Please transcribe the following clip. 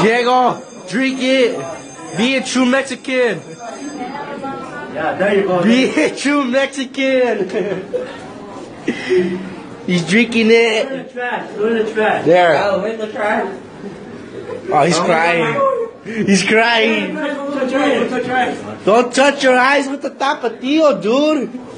Diego, drink it. Be a true Mexican. Yeah, there you go. Be a true Mexican. He's drinking it. Go in the trash. Go in the trash. There. Oh, in the trash. Oh, he's crying. He's crying. Touch your eyes. Don't touch your eyes with the tapatio, dude.